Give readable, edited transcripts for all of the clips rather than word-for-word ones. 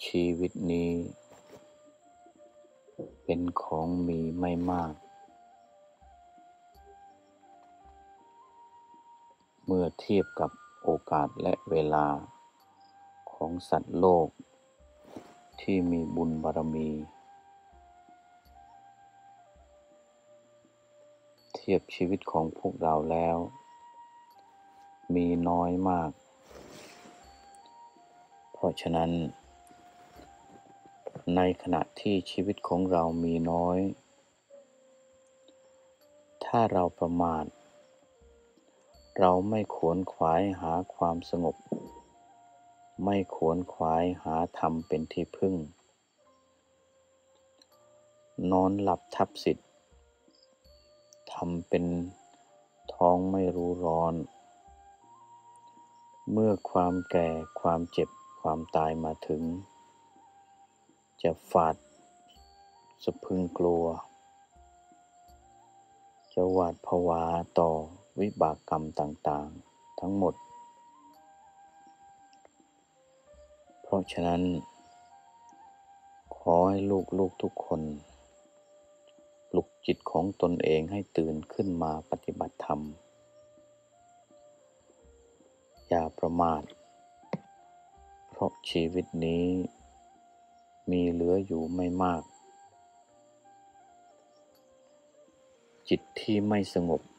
ชีวิตนี้เป็นของมีไม่มากเมื่อเทียบกับโอกาสและเวลาของสัตว์โลกที่มีบุญบารมีเทียบชีวิตของพวกเราแล้วมีน้อยมากเพราะฉะนั้นในขณะที่ชีวิตของเรามีน้อยถ้าเราประมาทเราไม่ขวนขวายหาความสงบไม่ขวนขวายหาธรรมเป็นที่พึ่งนอนหลับทับสิทธิ์ทำเป็นท้องไม่รู้ร้อนเมื่อความแก่ความเจ็บความตายมาถึงจะฝาดสะพรึงกลัวจะหวาดผวาต่อวิบากกรรมต่างๆทั้งหมดเพราะฉะนั้นขอให้ลูกๆทุกคนปลุกจิตของตนเองให้ตื่นขึ้นมาปฏิบัติธรรมอย่าประมาทเพราะชีวิตนี้มีเหลืออยู่ไม่มากจิตที่ไม่สงบ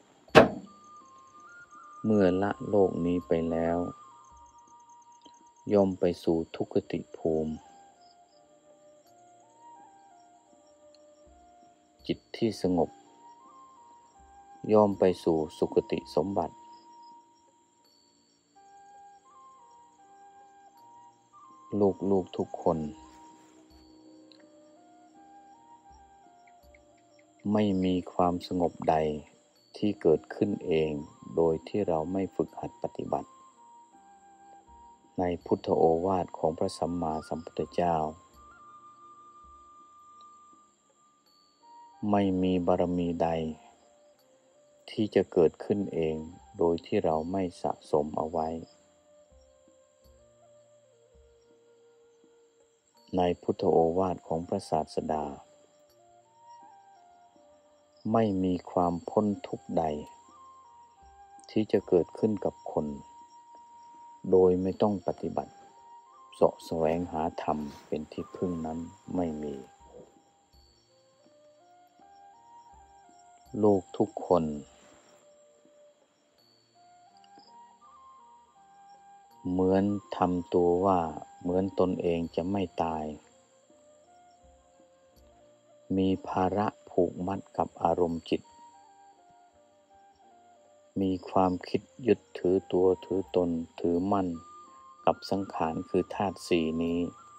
เมื่อละโลกนี้ไปแล้วย่อมไปสู่ทุกขติภูมิจิตที่สงบย่อมไปสู่สุคติสมบัติลูกทุกคนไม่มีความสงบใดที่เกิดขึ้นเองโดยที่เราไม่ฝึกหัดปฏิบัติในพุทธโอวาทของพระสัมมาสัมพุทธเจ้าไม่มีบารมีใดที่จะเกิดขึ้นเองโดยที่เราไม่สะสมเอาไว้ในพุทธโอวาทของพระศาสดาไม่มีความพ้นทุกข์ใดที่จะเกิดขึ้นกับคนโดยไม่ต้องปฏิบัติเสาะแสวงหาธรรมเป็นที่พึ่งนั้นไม่มีลูกทุกคนเหมือนทำตัวว่าเหมือนตนเองจะไม่ตายมีภาระผูกมัดกับอารมณ์จิตมีความคิดยึดถือตัวถือตนถือมั่นกับสังขารคือธาตุสี่นี้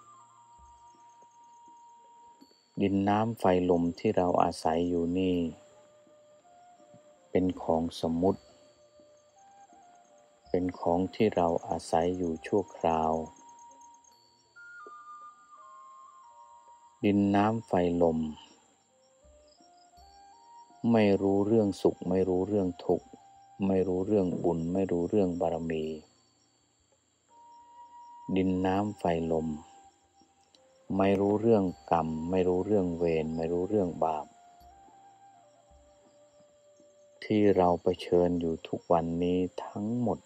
ดินน้ำไฟลมที่เราอาศัยอยู่นี่เป็นของสมมุติเป็นของที่เราอาศัยอยู่ชั่วคราวดินน้ำไฟลมไม่รู้เรื่องสุขไม่รู้เรื่องทุกข์ไม่รู้เรื่องบุญไม่รู้เรื่องบารมีดินน้ำไฟลมไม่รู้เรื่องกรรมไม่รู้เรื่องเวรไม่รู้เรื่องบาปที่เราเผชิญอยู่ทุกวันนี้ทั้งหมด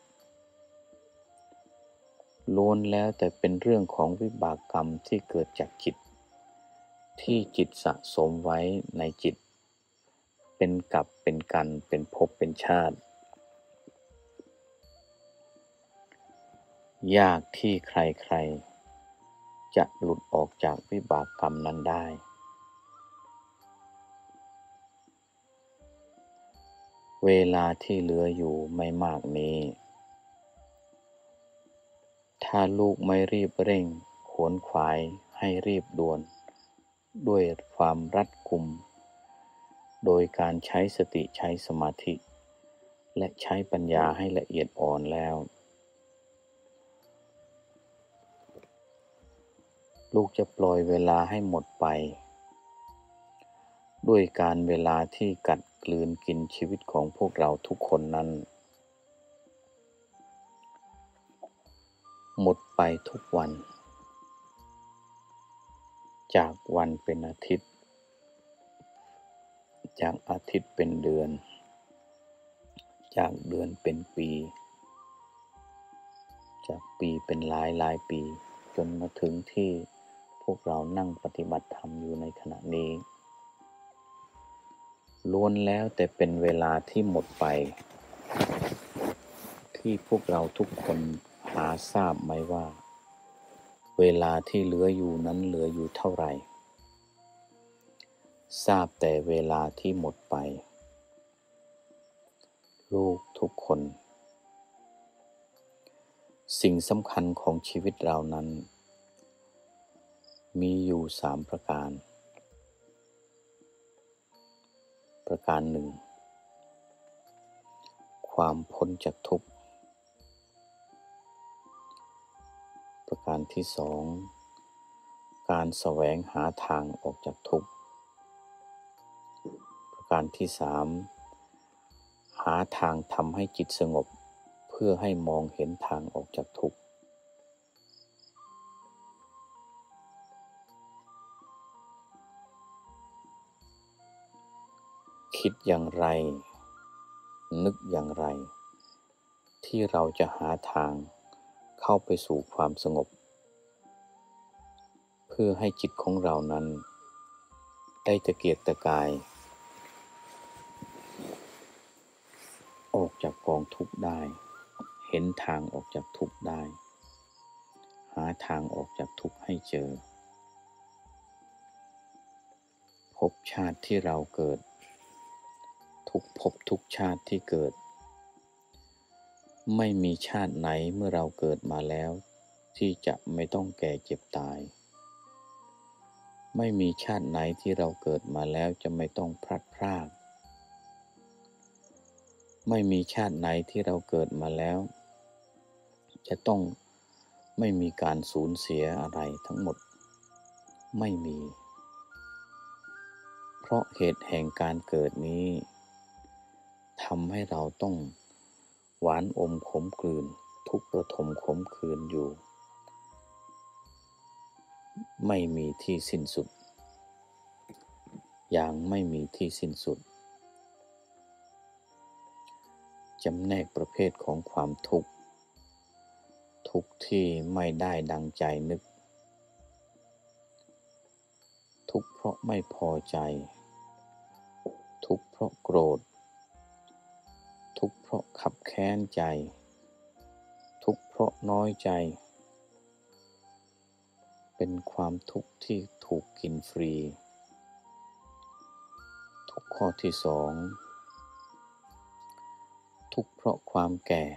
ล้วนแล้วแต่เป็นเรื่องของวิบากกรรมที่เกิดจากจิตที่จิตสะสมไว้ในจิตเป็นกรรมเป็นกรรมเป็นภพเป็นชาติยากที่ใครๆจะหลุดออกจากวิบากกรรมนั้นได้เวลาที่เหลืออยู่ไม่มากนี้ถ้าลูกไม่รีบเร่งขวนขวายให้รีบด่วนด้วยความรัดกุมโดยการใช้สติใช้สมาธิและใช้ปัญญาให้ละเอียดอ่อนแล้วลูกจะปล่อยเวลาให้หมดไปด้วยการเวลาที่กัดกลืนกินชีวิตของพวกเราทุกคนนั้นหมดไปทุกวันจากวันเป็นอาทิตย์จากอาทิตย์เป็นเดือนจากเดือนเป็นปีจากปีเป็นหลายปีจนมาถึงที่พวกเรานั่งปฏิบัติธรรมอยู่ในขณะนี้ล้วนแล้วแต่เป็นเวลาที่หมดไปที่พวกเราทุกคนหาทราบไหมว่าเวลาที่เหลืออยู่นั้นเหลืออยู่เท่าไหร่ทราบแต่เวลาที่หมดไปลูกทุกคนสิ่งสำคัญของชีวิตเรานั้นมีอยู่3ประการประการหนึ่งความพ้นจากทุกข์ประการที่2การแสวงหาทางออกจากทุกข์ประการที่3หาทางทำให้จิตสงบเพื่อให้มองเห็นทางออกจากทุกข์คิดอย่างไรนึกอย่างไรที่เราจะหาทางเข้าไปสู่ความสงบเพื่อให้จิตของเรานั้นได้ตะเกียกตะกายออกจากกองทุกข์ได้เห็นทางออกจากทุกข์ได้หาทางออกจากทุกข์ให้เจอภพชาติที่เราเกิดทุกภพทุกชาติที่เกิดไม่มีชาติไหนเมื่อเราเกิดมาแล้วที่จะไม่ต้องแก่เจ็บตายไม่มีชาติไหนที่เราเกิดมาแล้วจะไม่ต้องพลัดพรากไม่มีชาติไหนที่เราเกิดมาแล้วจะต้องไม่มีการสูญเสียอะไรทั้งหมดไม่มีเพราะเหตุแห่งการเกิดนี้ทำให้เราต้องหวานอมขมกลืนทุกข์ระทมขมขื่นอยู่ไม่มีที่สิ้นสุดอย่างไม่มีที่สิ้นสุดจำแนกประเภทของความทุกข์ทุกข์ที่ไม่ได้ดังใจนึกทุกข์เพราะไม่พอใจทุกข์เพราะโกรธทุกข์เพราะขับแค้นใจทุกข์เพราะน้อยใจเป็นความทุกข์ที่ถูกกินฟรีทุกข์ข้อที่2ทุกข์เพราะความแก่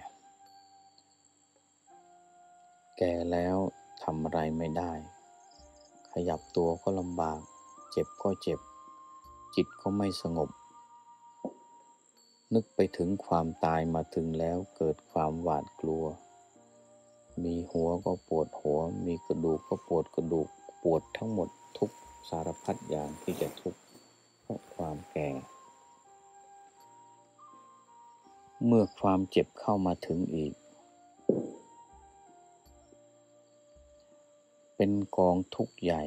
แล้วทำอะไรไม่ได้ขยับตัวก็ลำบากเจ็บก็เจ็บจิตก็ไม่สงบนึกไปถึงความตายมาถึงแล้วเกิดความหวาดกลัวมีหัวก็ปวดหัวมีกระดูกก็ปวดกระดูกปวดทั้งหมดทุกสารพัดอย่างที่จะทุกข์เพราะความแก่เมื่อความเจ็บเข้ามาถึงอีกเป็นกองทุกข์ใหญ่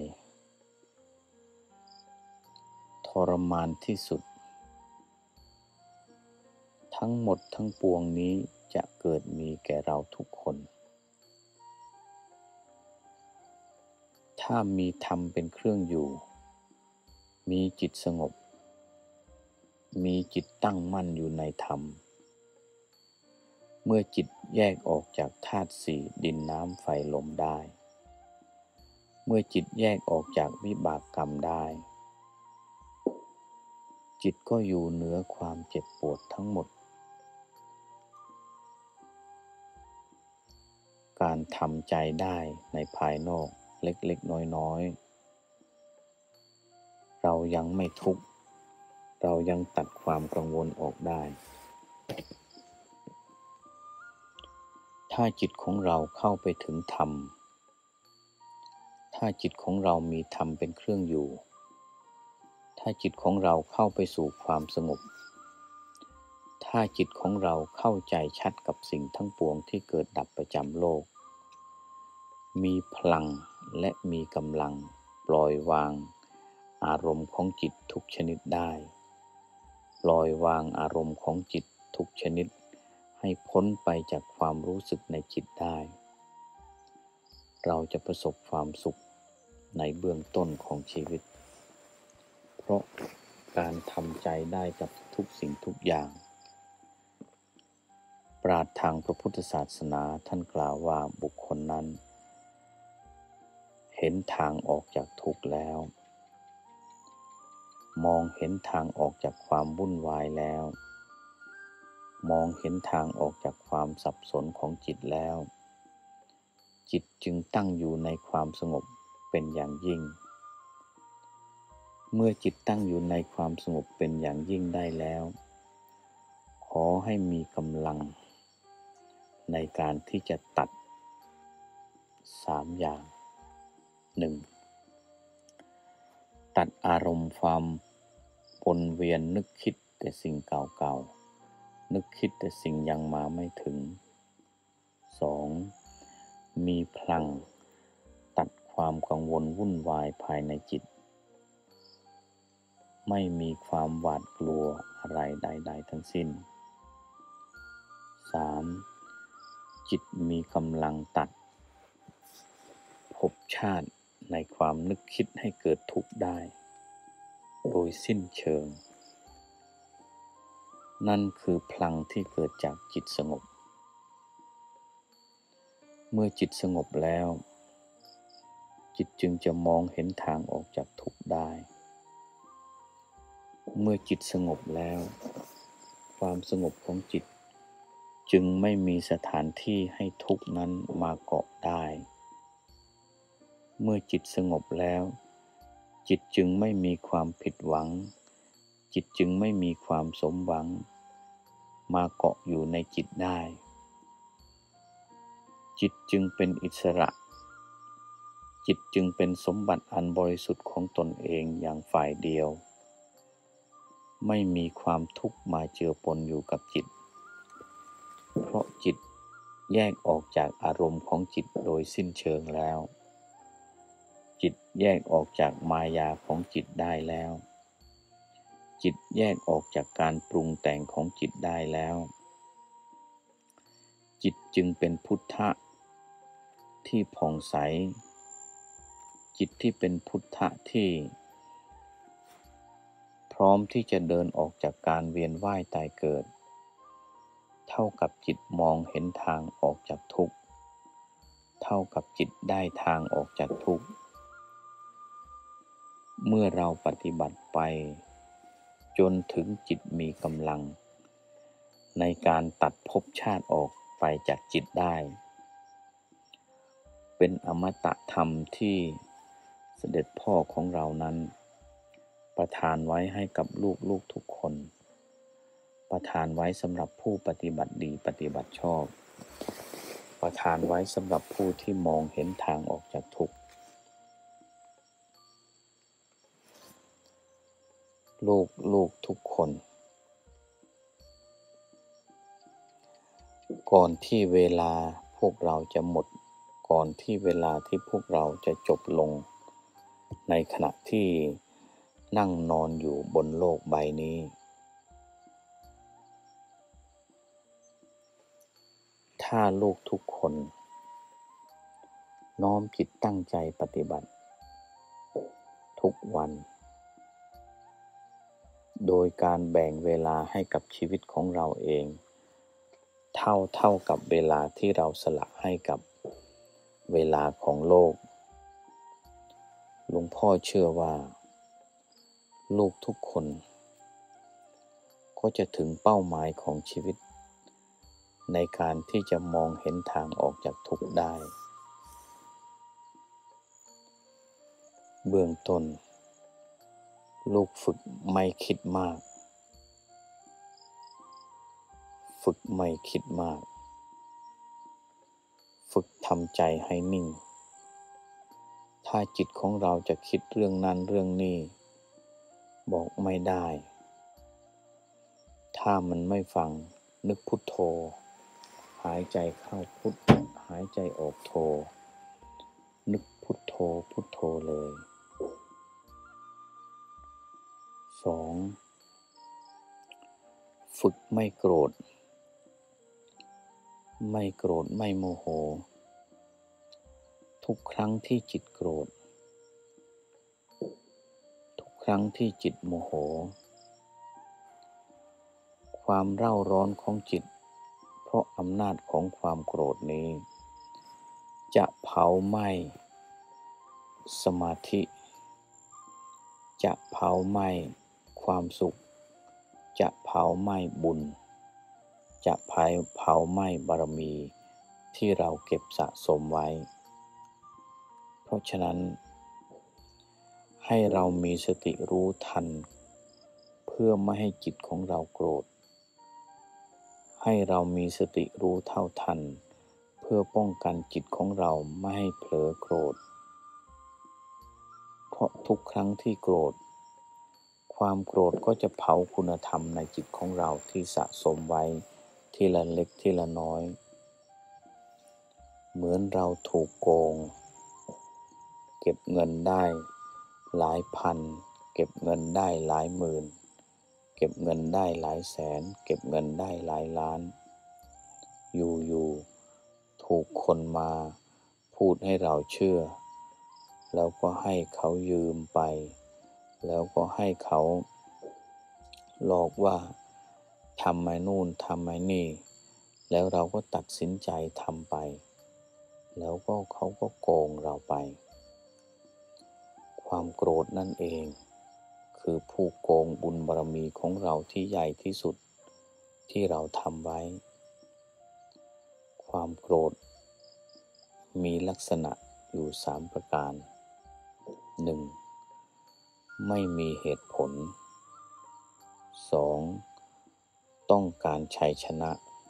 ทรมานที่สุดทั้งหมดทั้งปวงนี้จะเกิดมีแก่เราทุกคนถ้ามีธรรมเป็นเครื่องอยู่มีจิตสงบมีจิตตั้งมั่นอยู่ในธรรมเมื่อจิตแยกออกจากธาตุสี่ดินน้ำไฟลมได้เมื่อจิตแยกออกจากวิบากกรรมได้จิตก็อยู่เหนือความเจ็บปวดทั้งหมดการทำใจได้ในภายนอกเล็กๆน้อยๆเรายังไม่ทุกข์เรายังตัดความกังวลออกได้ถ้าจิตของเราเข้าไปถึงธรรมถ้าจิตของเรามีธรรมเป็นเครื่องอยู่ถ้าจิตของเราเข้าไปสู่ความสงบถ้าจิตของเราเข้าใจชัดกับสิ่งทั้งปวงที่เกิดดับประจำโลกมีพลังและมีกำลังปล่อยวางอารมณ์ของจิตทุกชนิดได้ปล่อยวางอารมณ์ของจิตทุกชนิดให้พ้นไปจากความรู้สึกในจิตได้เราจะประสบความสุขในเบื้องต้นของชีวิตเพราะการทำใจได้กับทุกสิ่งทุกอย่างปราชญ์ทางพระพุทธศาสนาท่านกล่าวว่าบุคคลนั้นเห็นทางออกจากทุกข์แล้วมองเห็นทางออกจากความวุ่นวายแล้วมองเห็นทางออกจากความสับสนของจิตแล้วจิตจึงตั้งอยู่ในความสงบเป็นอย่างยิ่งเมื่อจิตตั้งอยู่ในความสงบเป็นอย่างยิ่งได้แล้วขอให้มีกำลังในการที่จะตัด3อย่าง 1. ตัดอารมณ์ความวนเวียนนึกคิดแต่สิ่งเก่าๆนึกคิดแต่สิ่งยังมาไม่ถึง 2. มีพลังตัดความกังวลวุ่นวายภายในจิตไม่มีความหวาดกลัวอะไรใดๆทั้งสิ้น 3. จิตมีกำลังตัดภพชาติในความนึกคิดให้เกิดทุกข์ได้โดยสิ้นเชิงนั่นคือพลังที่เกิดจากจิตสงบเมื่อจิตสงบแล้วจิตจึงจะมองเห็นทางออกจากทุกข์ได้เมื่อจิตสงบแล้วความสงบของจิตจึงไม่มีสถานที่ให้ทุกข์นั้นมาเกาะได้เมื่อจิตสงบแล้วจิตจึงไม่มีความผิดหวังจิตจึงไม่มีความสมหวังมาเกาะอยู่ในจิตได้จิตจึงเป็นอิสระจิตจึงเป็นสมบัติอันบริสุทธิ์ของตนเองอย่างฝ่ายเดียวไม่มีความทุกข์มาเจือปนอยู่กับจิตเพราะจิตแยกออกจากอารมณ์ของจิตโดยสิ้นเชิงแล้วจิตแยกออกจากมายาของจิตได้แล้วจิตแยกออกจากการปรุงแต่งของจิตได้แล้วจิตจึงเป็นพุทธะที่ผ่องใสจิตที่เป็นพุทธะที่พร้อมที่จะเดินออกจากการเวียนว่ายตายเกิดเท่ากับจิตมองเห็นทางออกจากทุกข์เท่ากับจิตได้ทางออกจากทุกข์เมื่อเราปฏิบัติไปจนถึงจิตมีกำลังในการตัดภพชาติออกไปจากจิตได้เป็นอมตะธรรมที่เสด็จพ่อของเรานั้นประทานไว้ให้กับลูกๆทุกคนประทานไว้สำหรับผู้ปฏิบัติดีปฏิบัติชอบประทานไว้สำหรับผู้ที่มองเห็นทางออกจากทุกข์ลูกทุกคนก่อนที่เวลาพวกเราจะหมดก่อนที่เวลาที่พวกเราจะจบลงในขณะที่นั่งนอนอยู่บนโลกใบนี้ถ้าลูกทุกคนน้อมจิตตั้งใจปฏิบัติทุกวันโดยการแบ่งเวลาให้กับชีวิตของเราเองเท่ากับเวลาที่เราสละให้กับเวลาของโลกหลวงพ่อเชื่อว่าลูกทุกคนก็จะถึงเป้าหมายของชีวิตในการที่จะมองเห็นทางออกจากทุกข์ได้เบื้องต้นลูกฝึกไม่คิดมากฝึกไม่คิดมากฝึกทำใจให้นิ่งถ้าจิตของเราจะคิดเรื่องนั้นเรื่องนี้บอกไม่ได้ถ้ามันไม่ฟังนึกพุทโธหายใจเข้าพุทหายใจออกโธนึกพุทโธพุทโธเลย 2. ฝึกไม่โกรธไม่โมโหทุกครั้งที่จิตโกรธทุกครั้งที่จิตโมโหความเร่าร้อนของจิตเพราะอำนาจของความโกรธนี้จะเผาไหม้สมาธิจะเผาไหม้ความสุขจะเผาไหม้บุญจะเผาไหม้บารมีที่เราเก็บสะสมไว้เพราะฉะนั้นให้เรามีสติรู้ทันเพื่อไม่ให้จิตของเราโกรธให้เรามีสติรู้เท่าทันเพื่อป้องกันจิตของเราไม่ให้เผลอโกรธเพราะทุกครั้งที่โกรธความโกรธก็จะเผาคุณธรรมในจิตของเราที่สะสมไว้ทีละเล็กทีละน้อยเหมือนเราถูกโกงเก็บเงินได้หลายพันเก็บเงินได้หลายหมื่นเก็บเงินได้หลายแสนเก็บเงินได้หลายล้านอยู่ถูกคนมาพูดให้เราเชื่อแล้วก็ให้เขายืมไปแล้วก็ให้เขาหลอกว่าทำไอ้นู่นทำไอ้นี่แล้วเราก็ตัดสินใจทำไปแล้วก็เขาก็โกงเราไปความโกรธนั่นเองคือผู้โกงบุญบารมีของเราที่ใหญ่ที่สุดที่เราทำไว้ความโกรธมีลักษณะอยู่3ประการ 1. ไม่มีเหตุผล 2. ต้องการชัยชนะ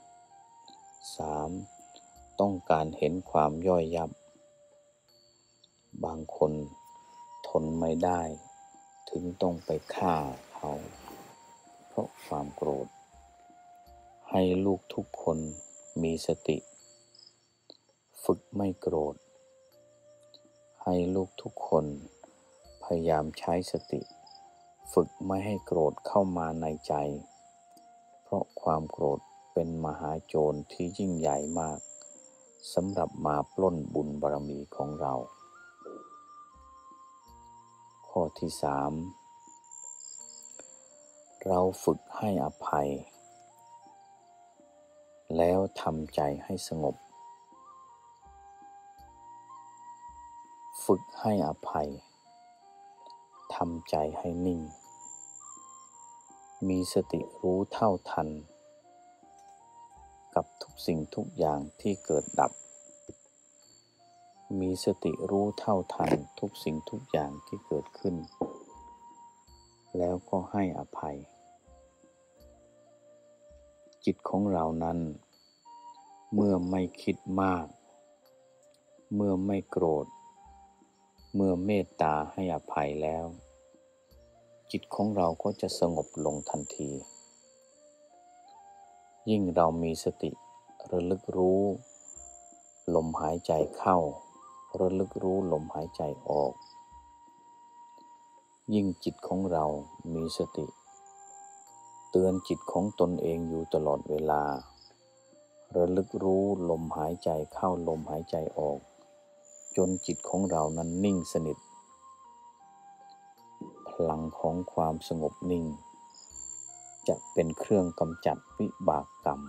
3. ต้องการเห็นความย่อยยับบางคนทนไม่ได้ถึงต้องไปฆ่าเขาเพราะความโกรธให้ลูกทุกคนมีสติฝึกไม่โกรธให้ลูกทุกคนพยายามใช้สติฝึกไม่ให้โกรธเข้ามาในใจเพราะความโกรธเป็นมหาโจรที่ยิ่งใหญ่มากสำหรับมาปล้นบุญบารมีของเราข้อที่ 3เราฝึกให้อภัยแล้วทำใจให้สงบฝึกให้อภัยทำใจให้นิ่งมีสติรู้เท่าทันกับทุกสิ่งทุกอย่างที่เกิดดับมีสติรู้เท่าทันทุกสิ่งทุกอย่างที่เกิดขึ้นแล้วก็ให้อภัยจิตของเรานั้นเมื่อไม่คิดมากเมื่อไม่โกรธเมื่อเมตตาให้อภัยแล้วจิตของเราก็จะสงบลงทันทียิ่งเรามีสติระลึกรู้ลมหายใจเข้าระลึกรู้ลมหายใจออกยิ่งจิตของเรามีสติเตือนจิตของตนเองอยู่ตลอดเวลาระลึกรู้ลมหายใจเข้าลมหายใจออกจนจิตของเรานั้นนิ่งสนิทพลังของความสงบนิ่งจะเป็นเครื่องกำจัดวิบากกรรม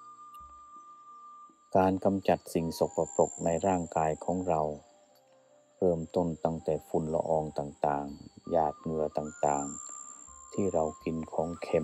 การกำจัดสิ่งสกปรกในร่างกายของเราเริ่มต้นตั้งแต่ฝุ่นละอองต่างๆหยาดเหงื่อต่างๆที่เรากินของเค็ม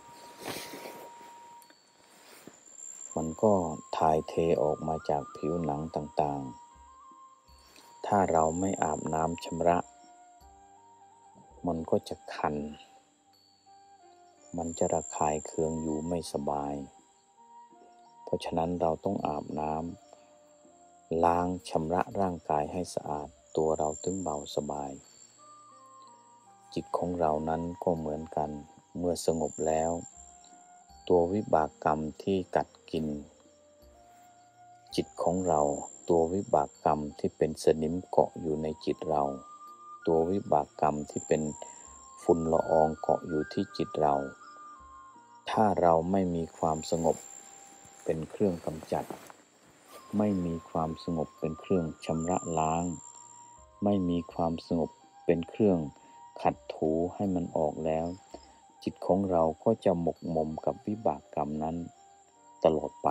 มันก็ถ่ายเทออกมาจากผิวหนังต่างๆถ้าเราไม่อาบน้ำชำระมันก็จะคันมันจะระคายเคืองอยู่ไม่สบายเพราะฉะนั้นเราต้องอาบน้ำล้างชำระร่างกายให้สะอาดตัวเราถึงเบาสบายจิตของเรานั้นก็เหมือนกันเมื่อสงบแล้วตัววิบากกรรมที่กัดกินจิตของเราตัววิบากกรรมที่เป็นสนิมเกาะอยู่ในจิตเราตัววิบากกรรมที่เป็นฝุ่นละอองเกาะอยู่ที่จิตเราถ้าเราไม่มีความสงบเป็นเครื่องกำจัดไม่มีความสงบเป็นเครื่องชำระล้างไม่มีความสงบเป็นเครื่องขัดถูให้มันออกแล้วจิตของเราก็จะหมกหมมกับวิบากกรรมนั้นตลอดไป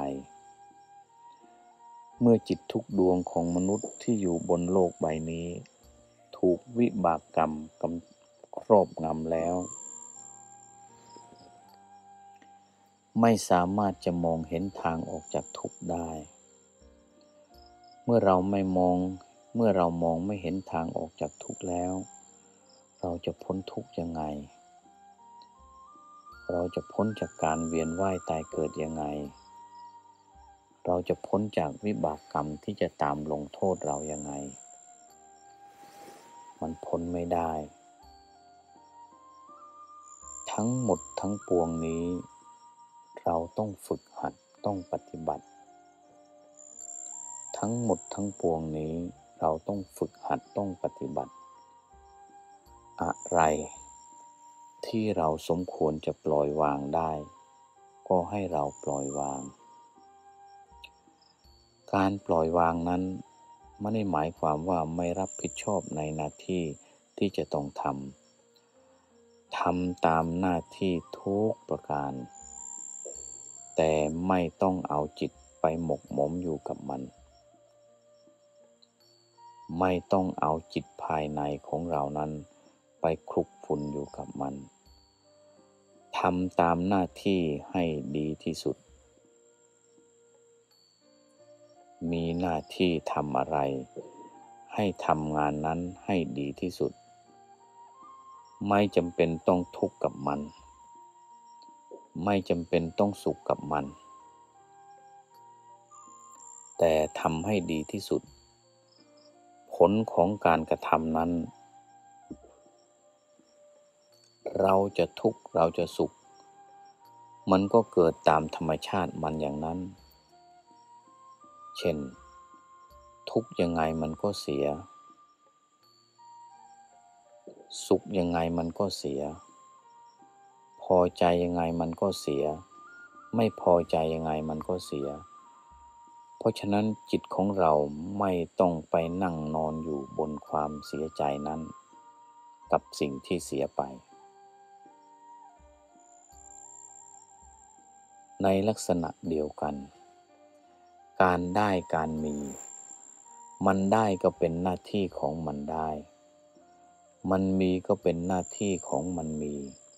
เมื่อจิตทุกดวงของมนุษย์ที่อยู่บนโลกใบนี้ถูกวิบากกรรมครอบงำแล้วไม่สามารถจะมองเห็นทางออกจากทุกข์ได้เมื่อเรามองไม่เห็นทางออกจากทุกข์แล้วเราจะพ้นทุกข์ยังไงเราจะพ้นจากการเวียนว่ายตายเกิดยังไงเราจะพ้นจากวิบากกรรมที่จะตามลงโทษเรายังไงมันพ้นไม่ได้ทั้งหมดทั้งปวงนี้เราต้องฝึกหัดต้องปฏิบัติทั้งหมดทั้งปวงนี้เราต้องฝึกหัดต้องปฏิบัติอะไรที่เราสมควรจะปล่อยวางได้ก็ให้เราปล่อยวางการปล่อยวางนั้นไม่ได้หมายความว่าไม่รับผิดชอบในหน้าที่ที่จะต้องทำตามหน้าที่ทุกประการแต่ไม่ต้องเอาจิตไปหมกหมมอยู่กับมันไม่ต้องเอาจิตภายในของเรานั้นไปคลุกฝุ่นอยู่กับมันทำตามหน้าที่ให้ดีที่สุดมีหน้าที่ทำอะไรให้ทำงานนั้นให้ดีที่สุดไม่จำเป็นต้องทุกข์กับมันไม่จำเป็นต้องสุขกับมันแต่ทำให้ดีที่สุดผลของการกระทำนั้นเราจะทุกข์เราจะสุขมันก็เกิดตามธรรมชาติมันอย่างนั้นเช่นทุกข์ยังไงมันก็เสียสุขยังไงมันก็เสียพอใจยังไงมันก็เสียไม่พอใจยังไงมันก็เสียเพราะฉะนั้นจิตของเราไม่ต้องไปนั่งนอนอยู่บนความเสียใจนั้นกับสิ่งที่เสียไปในลักษณะเดียวกันการได้การมีมันได้ก็เป็นหน้าที่ของมันได้มันมีก็เป็นหน้าที่ของมันมี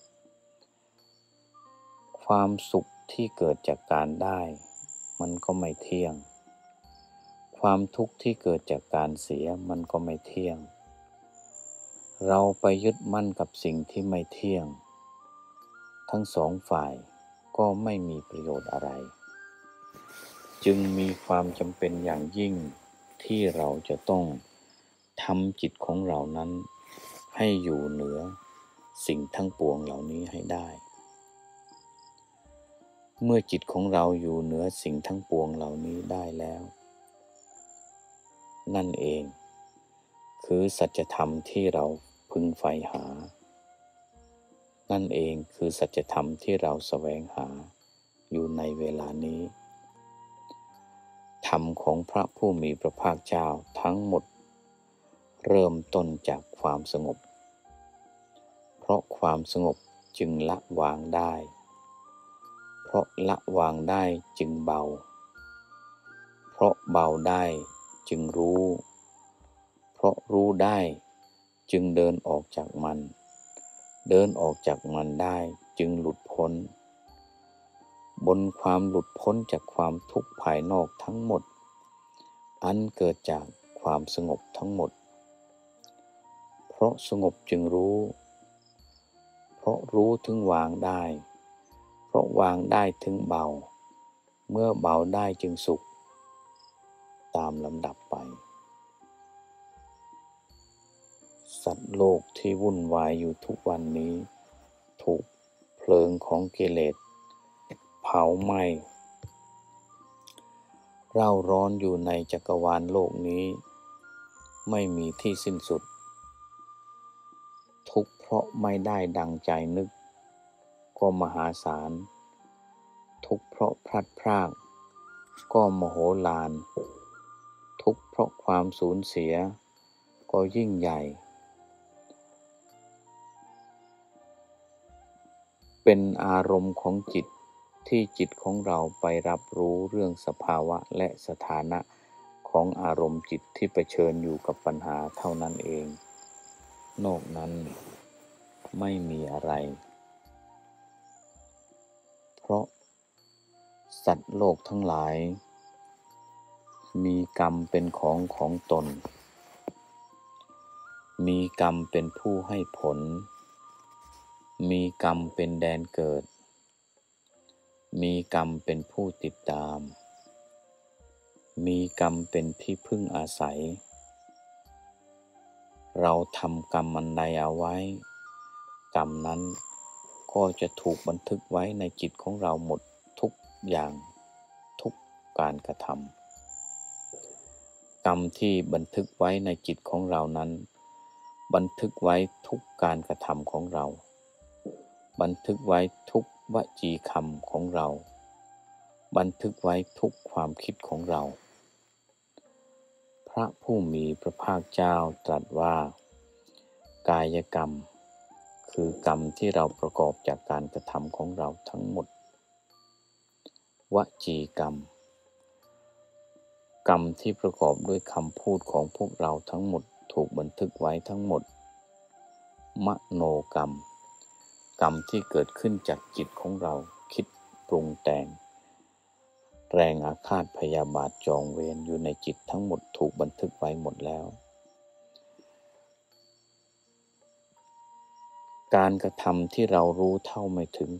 ความสุขที่เกิดจากการได้มันก็ไม่เที่ยงความทุกข์ที่เกิดจากการเสียมันก็ไม่เที่ยงเราไปยึดมั่นกับสิ่งที่ไม่เที่ยงทั้งสองฝ่ายก็ไม่มีประโยชน์อะไรจึงมีความจำเป็นอย่างยิ่งที่เราจะต้องทำจิตของเรานั้นให้อยู่เหนือสิ่งทั้งปวงเหล่านี้ให้ได้เมื่อจิตของเราอยู่เหนือสิ่งทั้งปวงเหล่านี้ได้แล้วนั่นเองคือสัจธรรมที่เราพึงใฝ่หานั่นเองคือสัจธรรมที่เราแสวงหาอยู่ในเวลานี้ธรรมของพระผู้มีพระภาคเจ้าทั้งหมดเริ่มต้นจากความสงบเพราะความสงบจึงละวางได้เพราะละวางได้จึงเบาเพราะเบาได้จึงรู้เพราะรู้ได้จึงเดินออกจากมันเดินออกจากมันได้จึงหลุดพ้นบนความหลุดพ้นจากความทุกข์ภายนอกทั้งหมดอันเกิดจากความสงบทั้งหมดเพราะสงบจึงรู้เพราะรู้ถึงวางได้เพราะวางได้ถึงเบาเมื่อเบาได้จึงสุขตามลำดับไปสัตว์โลกที่วุ่นวายอยู่ทุกวันนี้ถูกเพลิงของกิเลสเผาไหม้เร่าร้อนอยู่ในจักรวาลโลกนี้ไม่มีที่สิ้นสุดทุกข์เพราะไม่ได้ดังใจนึกก็มหาศาลทุกข์เพราะพลัดพรากก็มโหฬารทุกข์เพราะความสูญเสียก็ยิ่งใหญ่เป็นอารมณ์ของจิตที่จิตของเราไปรับรู้เรื่องสภาวะและสถานะของอารมณ์จิตที่เผชิญอยู่กับปัญหาเท่านั้นเองนอกนั้นไม่มีอะไรเพราะสัตว์โลกทั้งหลายมีกรรมเป็นของตนมีกรรมเป็นผู้ให้ผลมีกรรมเป็นแดนเกิดมีกรรมเป็นผู้ติดตามมีกรรมเป็นที่พึ่งอาศัยเราทำกรรมอันใดเอาไว้กรรมนั้นก็จะถูกบันทึกไว้ในจิตของเราหมดทุกอย่างทุกการกระทำกรรมที่บันทึกไว้ในจิตของเรานั้นบันทึกไว้ทุกการกระทำของเราบันทึกไว้ทุกวจีคำของเราบันทึกไว้ทุกความคิดของเราพระผู้มีพระภาคเจ้าตรัสว่ากายกรรมคือกรรมที่เราประกอบจากการกระทำของเราทั้งหมดวจีกรรมกรรมที่ประกอบด้วยคำพูดของพวกเราทั้งหมดถูกบันทึกไว้ทั้งหมดมโนกรรมกรรมที่เกิดขึ้นจากจิตของเราคิดปรุงแต่งแรงอาฆาตพยาบาทจองเวรอยู่ในจิตทั้งหมดถูกบันทึกไว้หมดแล้วการกระทำที่เรารู้เท่าไม่ถึง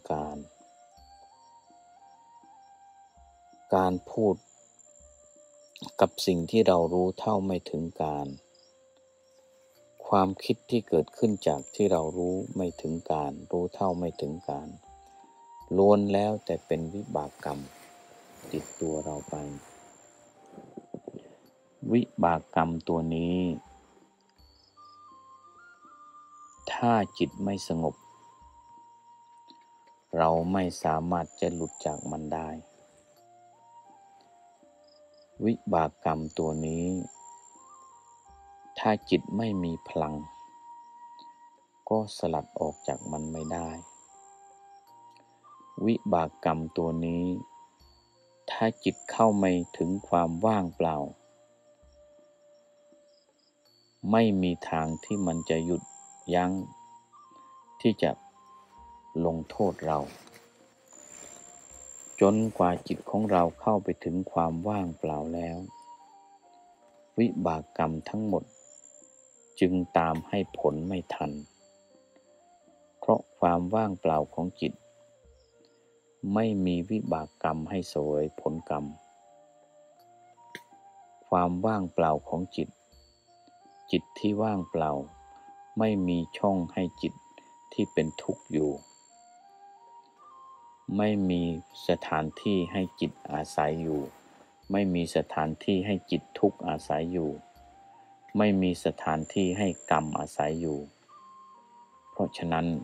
การพูดกับสิ่งที่เรารู้เท่าไม่ถึงการความคิดที่เกิดขึ้นจากที่เรารู้ไม่ถึงการรู้เท่าไม่ถึงการล้วนแล้วแต่เป็นวิบากกรรมติดตัวเราไปวิบากกรรมตัวนี้ถ้าจิตไม่สงบเราไม่สามารถจะหลุดจากมันได้วิบากกรรมตัวนี้ถ้าจิตไม่มีพลังก็สลัดออกจากมันไม่ได้วิบากกรรมตัวนี้ถ้าจิตเข้าไม่ถึงความว่างเปล่าไม่มีทางที่มันจะหยุดยั้งที่จะลงโทษเราจนกว่าจิตของเราเข้าไปถึงความว่างเปล่าแล้ววิบากกรรมทั้งหมดจึงตามให้ผลไม่ทันเพราะความว่างเปล่าของจิตไม่มีวิบากกรรมให้เสวยผลกรรมความว่างเปล่าของจิตที่ว่างเปล่าไม่มีช่องให้จิตที่เป็นทุกข์อยู่ไม่มีสถานที่ให้จิตอาศัยอยู่ไม่มีสถานที่ให้จิตทุกข์อาศัยอยู่ไม่มีสถานที่ให้กรรมอาศัยอยู่เพราะฉะนั้น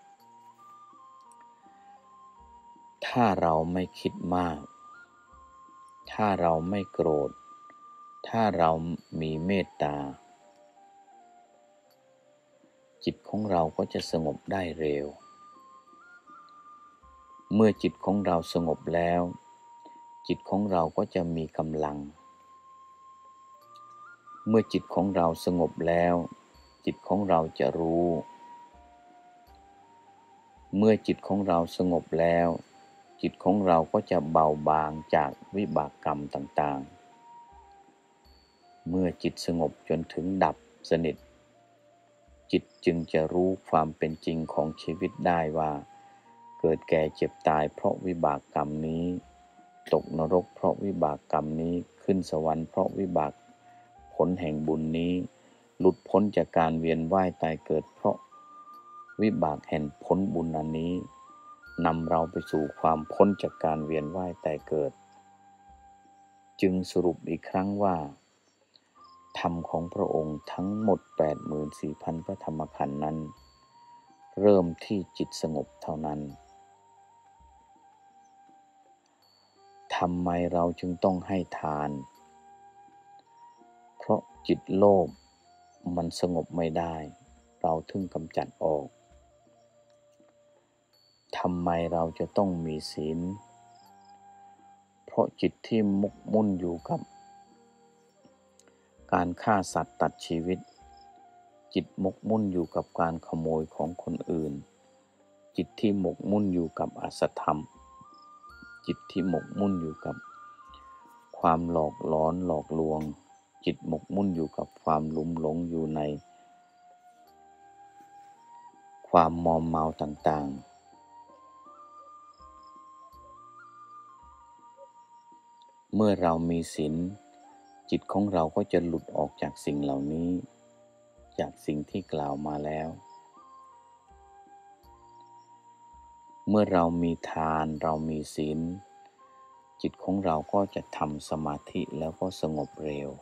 ถ้าเราไม่คิดมากถ้าเราไม่โกรธถ้าเรามีเมตตาจิตของเราก็จะสงบได้เร็วเมื่อจิตของเราสงบแล้วจิตของเราก็จะมีกำลังเมื่อจิตของเราสงบแล้วจิตของเราจะรู้เมื่อจิตของเราสงบแล้วจิตของเราก็จะเบาบางจากวิบากกรรมต่างๆเมื่อจิตสงบจนถึงดับสนิทจิตจึงจะรู้ความเป็นจริงของชีวิตได้ว่าเกิดแก่เจ็บตายเพราะวิบากกรรมนี้ตกนรกเพราะวิบากกรรมนี้ขึ้นสวรรค์เพราะวิบากผลแห่งบุญนี้หลุดพ้นจากการเวียนว่ายตายเกิดเพราะวิบากแห่งผลบุญอันนี้นำเราไปสู่ความพ้นจากการเวียนว่ายตายเกิดจึงสรุปอีกครั้งว่าธรรมของพระองค์ทั้งหมด 84,000 พระธรรมขันธ์นั้นเริ่มที่จิตสงบเท่านั้นทำไมเราจึงต้องให้ทานเพราะจิตโลภมันสงบไม่ได้เราถึงกำจัดออกทำไมเราจะต้องมีศีลเพราะจิตที่หมกมุ่นอยู่กับการฆ่าสัตว์ตัดชีวิตจิตหมกมุ่นอยู่กับการขโมยของคนอื่นจิตที่หมกมุ่นอยู่กับอสัตธรรมจิตที่หมกมุ่นอยู่กับความหลอกหลอนหลอกลวงจิตหมกมุ่นอยู่กับความลุ่มหลงอยู่ในความมอมเมาต่างๆเมื่อเรามีศีลจิตของเราก็จะหลุดออกจากสิ่งเหล่านี้จากสิ่งที่กล่าวมาแล้วเมื่อเรามีทานเรามีศีลจิตของเราก็จะทำสมาธิแล้วก็สงบเร็ว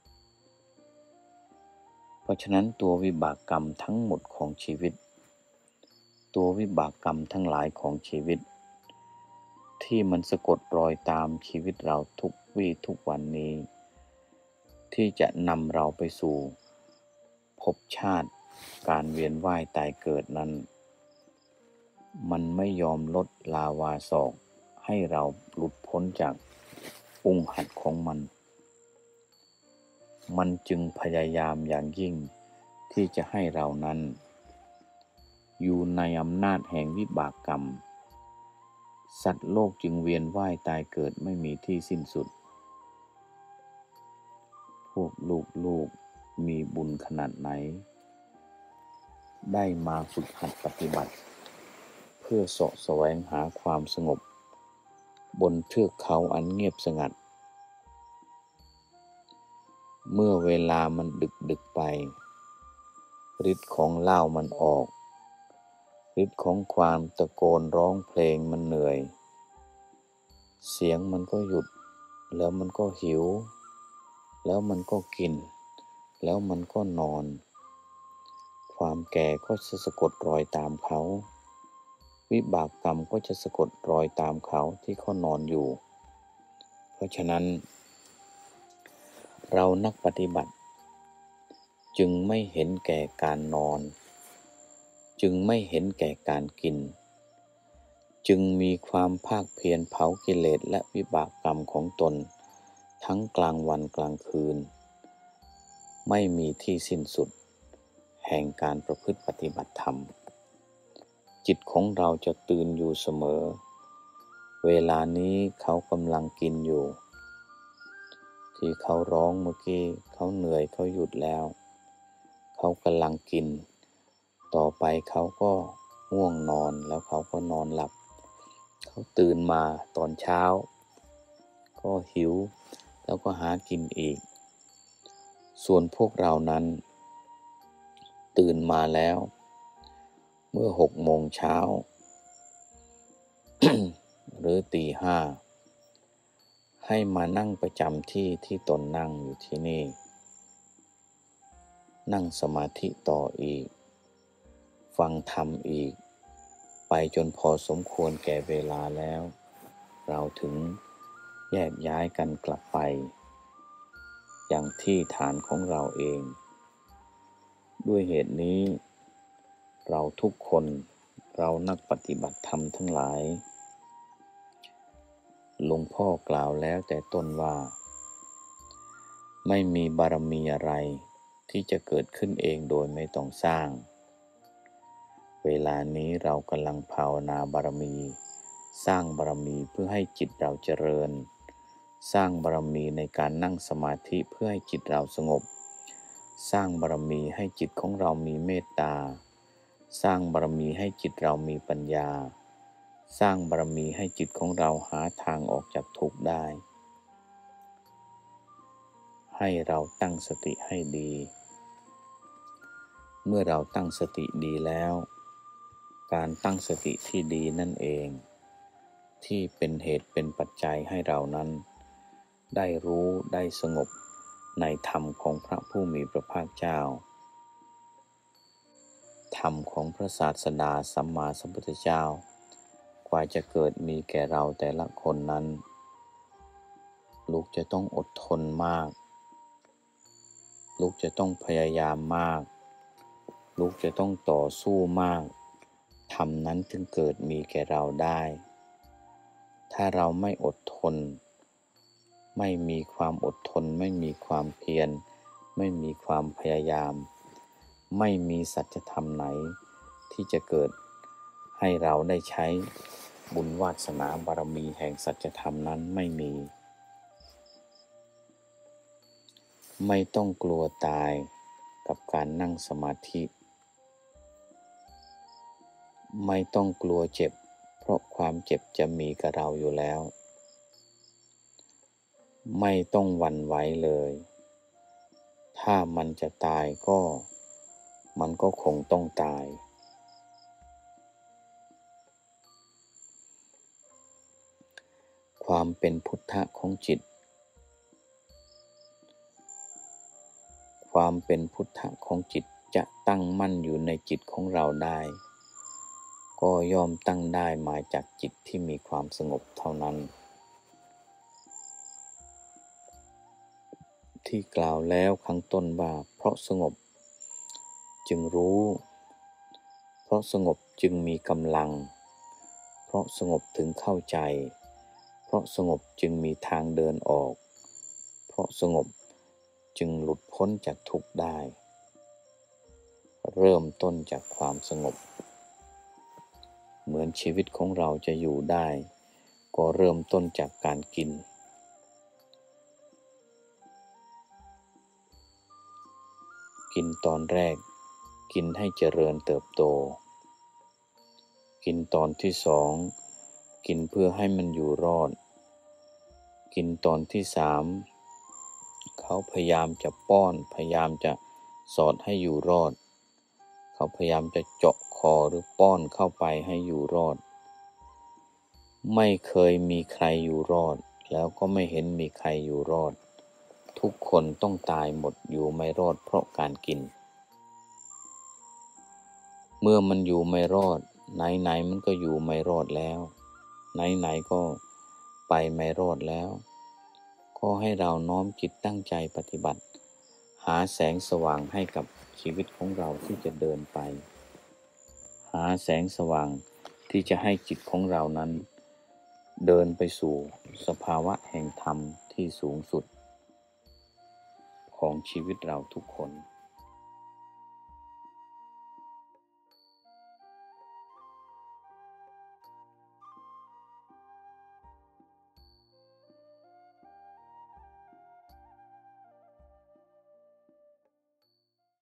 เพราะฉะนั้นตัววิบากกรรมทั้งหมดของชีวิตตัววิบากกรรมทั้งหลายของชีวิตที่มันสะกดรอยตามชีวิตเราทุกวี่ทุกวันนี้ที่จะนำเราไปสู่ภพชาติการเวียนว่ายตายเกิดนั้นมันไม่ยอมลดลาวาศอกให้เราหลุดพ้นจากองค์หัตถ์ของมันจึงพยายามอย่างยิ่งที่จะให้เรานั้นอยู่ในอำนาจแห่งวิบากกรรมสัตว์โลกจึงเวียนว่ายตายเกิดไม่มีที่สิ้นสุดพวกลูกมีบุญขนาดไหนได้มาฝึกหัดปฏิบัติเพื่อเสาะแสวงหาความสงบบนเทือกเขาอันเงียบสงัดเมื่อเวลามันดึกไปฤทธิ์ของเหล้ามันออกฤทธิ์ของความตะโกนร้องเพลงมันเหนื่อยเสียงมันก็หยุดแล้วมันก็หิวแล้วมันก็กินแล้วมันก็นอนความแก่ก็จะสะกดรอยตามเขาวิบากกรรมก็จะสะกดรอยตามเขาที่เขานอนอยู่เพราะฉะนั้นเรานักปฏิบัติจึงไม่เห็นแก่การนอนจึงไม่เห็นแก่การกินจึงมีความภาคเพียรเผากิเลสและวิบากกรรมของตนทั้งกลางวันกลางคืนไม่มีที่สิ้นสุดแห่งการประพฤติปฏิบัติธรรมจิตของเราจะตื่นอยู่เสมอเวลานี้เขากำลังกินอยู่ที่เขาร้องเมื่อกี้เขาเหนื่อยเขาหยุดแล้วเขากำลังกินต่อไปเขาก็ง่วงนอนแล้วเขาก็นอนหลับเขาตื่นมาตอนเช้าก็หิวแล้วก็หากินอีกส่วนพวกเรานั้นตื่นมาแล้วเมื่อ6 โมงเช้า หรือตี 5ให้มานั่งประจำที่ที่ตนนั่งอยู่ที่นี่นั่งสมาธิต่ออีกฟังธรรมอีกไปจนพอสมควรแก่เวลาแล้วเราถึงแยกย้ายกันกลับไปอย่างที่ฐานของเราเองด้วยเหตุนี้เราทุกคนเรานักปฏิบัติธรรมทั้งหลายหลวงพ่อกล่าวแล้วแต่ต้นว่าไม่มีบารมีอะไรที่จะเกิดขึ้นเองโดยไม่ต้องสร้างเวลานี้เรากำลังภาวนาบารมีสร้างบารมีเพื่อให้จิตเราเจริญสร้างบารมีในการนั่งสมาธิเพื่อให้จิตเราสงบสร้างบารมีให้จิตของเรามีเมตตาสร้างบารมีให้จิตเรามีปัญญาสร้างบารมีให้จิตของเราหาทางออกจากทุกข์ได้ให้เราตั้งสติให้ดีเมื่อเราตั้งสติดีแล้วการตั้งสติที่ดีนั่นเองที่เป็นเหตุเป็นปัจจัยให้เรานั้นได้รู้ได้สงบในธรรมของพระผู้มีพระภาคเจ้าธรรมของพระศาสดาสัมมาสัมพุทธเจ้ากว่าจะเกิดมีแก่เราแต่ละคนนั้นลูกจะต้องอดทนมากลูกจะต้องพยายามมากลูกจะต้องต่อสู้มากธรรมนั้นจึงเกิดมีแก่เราได้ถ้าเราไม่อดทนไม่มีความอดทนไม่มีความเพียรไม่มีความพยายามไม่มีสัจธรรมไหนที่จะเกิดให้เราได้ใช้บุญวาสนาบารมีแห่งสัจธรรมนั้นไม่มีไม่ต้องกลัวตายกับการนั่งสมาธิไม่ต้องกลัวเจ็บเพราะความเจ็บจะมีกับเราอยู่แล้วไม่ต้องหวั่นไหวเลยถ้ามันจะตายมันก็คงต้องตายความเป็นพุทธะของจิตความเป็นพุทธะของจิตจะตั้งมั่นอยู่ในจิตของเราได้ก็ย่อมตั้งได้มาจากจิตที่มีความสงบเท่านั้นที่กล่าวแล้วข้างต้นว่าเพราะสงบจึงรู้เพราะสงบจึงมีกำลังเพราะสงบถึงเข้าใจเพราะสงบจึงมีทางเดินออกเพราะสงบจึงหลุดพ้นจากทุกข์ได้เริ่มต้นจากความสงบเหมือนชีวิตของเราจะอยู่ได้ก็เริ่มต้นจากการกินตอนแรกกินให้เจริญเติบโตกินตอนที่สองกินเพื่อให้มันอยู่รอดกินตอนที่สามเขาพยายามจะป้อนพยายามจะสอดให้อยู่รอดเขาพยายามจะเจาะคอหรือป้อนเข้าไปให้อยู่รอดไม่เคยมีใครอยู่รอดแล้วก็ไม่เห็นมีใครอยู่รอดทุกคนต้องตายหมดอยู่ไม่รอดเพราะการกินเมื่อมันอยู่ไม่รอดไหนมันก็อยู่ไม่รอดแล้วไหนก็ไปไม่รอดแล้วก็ให้เราน้อมจิตตั้งใจปฏิบัติหาแสงสว่างให้กับชีวิตของเราที่จะเดินไปหาแสงสว่างที่จะให้จิตของเรานั้นเดินไปสู่สภาวะแห่งธรรมที่สูงสุดของชีวิตเราทุกคน